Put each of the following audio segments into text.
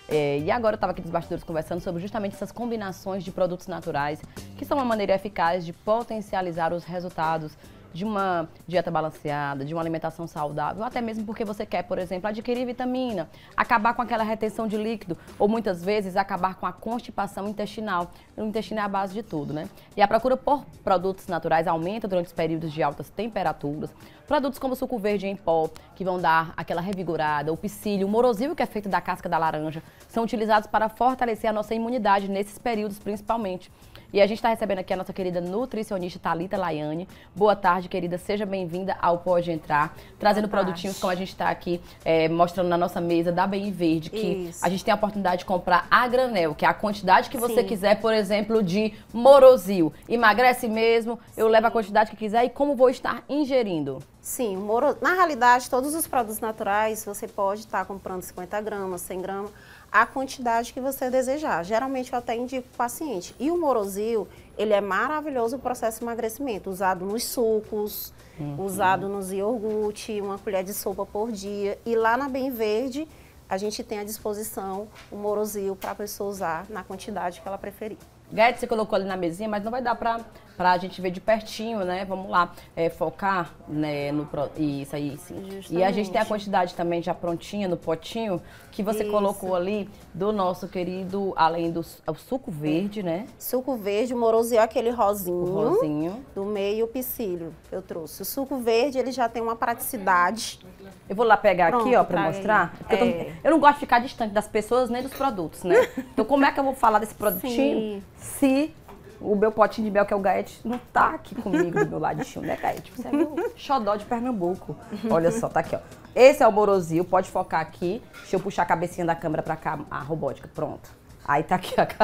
E agora eu estava aqui nos bastidores conversando sobre justamente essas combinações de produtos naturais, que são uma maneira eficaz de potencializar os resultados de uma dieta balanceada, de uma alimentação saudável, até mesmo porque você quer, por exemplo, adquirir vitamina, acabar com aquela retenção de líquido, ou muitas vezes acabar com a constipação intestinal. O intestino é a base de tudo, né? E a procura por produtos naturais aumenta durante os períodos de altas temperaturas. Produtos como o suco verde em pó, que vão dar aquela revigorada, o psyllium, o morosílio, que é feito da casca da laranja, são utilizados para fortalecer a nossa imunidade nesses períodos principalmente. E a gente está recebendo aqui a nossa querida nutricionista Thalita Laiane. Boa tarde, querida. Seja bem-vinda ao Pode Entrar. Trazendo produtinhos como a gente está aqui mostrando na nossa mesa da Bem Verde, que a gente tem a oportunidade de comprar a granel, que é a quantidade que você quiser, por exemplo, de morosílio. Emagrece mesmo, eu levo a quantidade que quiser e como vou estar ingerindo. Sim, na realidade, todos os produtos naturais você pode estar comprando 50 gramas, 100 gramas, a quantidade que você desejar. Geralmente eu até indico o paciente. E o morosílio, ele é maravilhoso no processo de emagrecimento, usado nos sucos, usado nos iogurte, uma colher de sopa por dia. E lá na Bem Verde, a gente tem à disposição o morosílio para a pessoa usar na quantidade que ela preferir. Guedes, você colocou ali na mesinha, mas não vai dar pra a gente ver de pertinho, né? Vamos lá, focar, né, isso aí, sim. Justamente. E a gente tem a quantidade também já prontinha no potinho, que você colocou ali do nosso querido, além do suco verde, né? Suco verde, o morosílio é aquele rosinho. O rosinho. Do meio o psyllium, eu trouxe. O suco verde, ele já tem uma praticidade. Eu vou lá pegar aqui, ó, pra mostrar. Eu não gosto de ficar distante das pessoas nem dos produtos, né? Então, como é que eu vou falar desse produtinho se o meu potinho de mel, que é o Gaete, não tá aqui comigo do meu ladinho, né, Gaete? Você é meu xodó de Pernambuco. Olha só, tá aqui, ó. Esse é o morosílio, pode focar aqui. Deixa eu puxar a cabecinha da câmera pra cá, a robótica, pronto. Aí tá aqui, ó.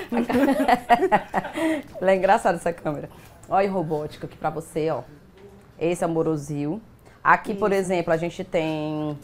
Ela é engraçada essa câmera. Olha a robótica aqui pra você, ó. Esse é o morosílio. Aqui, por exemplo, a gente tem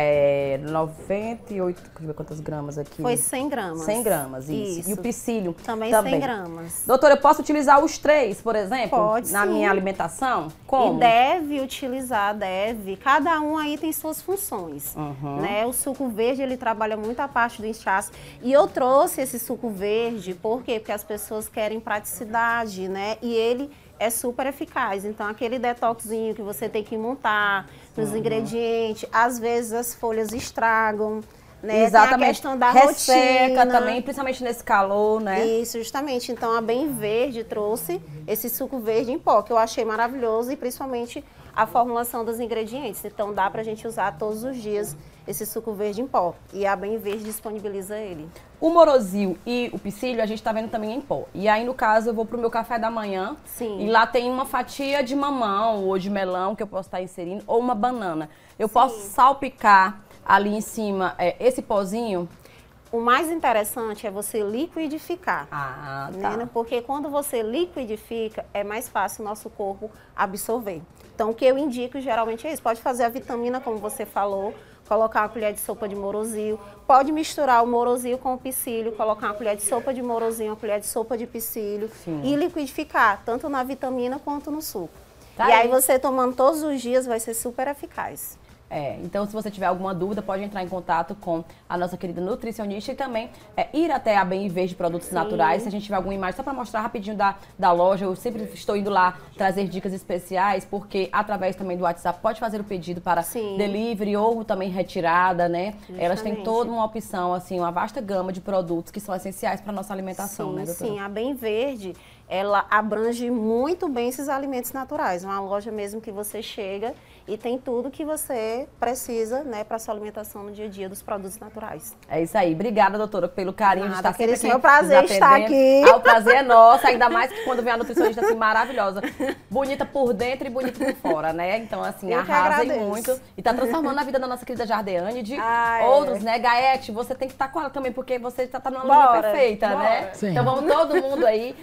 98, deixa eu ver quantas gramas aqui. Foi 100 gramas. 100 gramas, isso. E o psyllium também 100 gramas. Doutora, eu posso utilizar os 3, por exemplo? Pode, na minha alimentação? Como? E deve utilizar, deve. Cada um aí tem suas funções. Né? O suco verde, ele trabalha muito a parte do inchaço. E eu trouxe esse suco verde, por quê? Porque as pessoas querem praticidade, né? E ele é super eficaz. Então, aquele detoxinho que você tem que montar nos ingredientes, às vezes as folhas estragam, né? Exatamente. Tem a questão da resseca rotina também, principalmente nesse calor, né? Isso, justamente. Então, a Bem Verde trouxe esse suco verde em pó, que eu achei maravilhoso, e principalmente a formulação dos ingredientes. Então, dá pra gente usar todos os dias esse suco verde em pó. E a Bem Verde disponibiliza ele. O morosílio e o psyllium a gente tá vendo também em pó. E aí, no caso, eu vou pro meu café da manhã. Sim. E lá tem uma fatia de mamão ou de melão que eu posso estar inserindo, ou uma banana. Eu posso salpicar ali em cima esse pozinho. O mais interessante é você liquidificar. Ah, tá. Né? Porque quando você liquidifica, é mais fácil o nosso corpo absorver. Então, o que eu indico geralmente é isso. Pode fazer a vitamina, como você falou, colocar uma colher de sopa de morosílio. Pode misturar o morosílio com o psyllium, colocar uma colher de sopa de morosílio, uma colher de sopa de psyllium e liquidificar, tanto na vitamina quanto no suco. Tá e aí você tomando todos os dias vai ser super eficaz. Então, se você tiver alguma dúvida, pode entrar em contato com a nossa querida nutricionista e também ir até a Bem Verde Produtos Naturais. Se a gente tiver alguma imagem, só para mostrar rapidinho da loja, eu sempre estou indo lá trazer dicas especiais, porque através também do WhatsApp pode fazer o pedido para delivery ou também retirada, né? Justamente. Elas têm toda uma opção, assim, uma vasta gama de produtos que são essenciais para a nossa alimentação, né, doutora? Sim, a Bem Verde, ela abrange muito bem esses alimentos naturais. Uma loja mesmo que você chega e tem tudo que você precisa, né, para sua alimentação no dia a dia dos produtos naturais. É isso aí. Obrigada, doutora, pelo carinho de estar sempre aqui. É um prazer estar aqui. O prazer é nosso, ainda mais que quando vem a nutricionista assim maravilhosa. Bonita por dentro e bonita por fora, né? Então, assim, arrasem muito. E tá transformando a vida da nossa querida Jardeane e de outros, né? Gaete, você tem que estar com ela também, porque você tá numa linha perfeita, né? Sim. Então, vamos todo mundo aí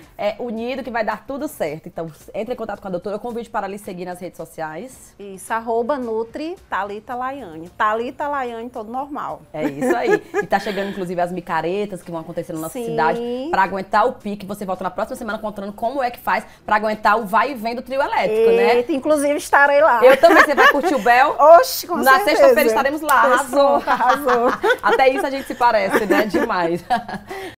unido que vai dar tudo certo. Então, entre em contato com a doutora. Eu convido para lhe seguir nas redes sociais. Isso, @Nutri Thalita Laiane. Thalita Laiane, todo normal. É isso aí. E tá chegando, inclusive, as micaretas que vão acontecer na nossa cidade. Para aguentar o pique, você volta na próxima semana contando como é que faz para aguentar o vai e vem do trio elétrico, né? Inclusive, estarei lá. Eu também. Você vai curtir o Bel? Oxe, com certeza. Na sexta-feira estaremos lá. Arrasou. Arrasou. Até isso a gente se parece, né? Demais.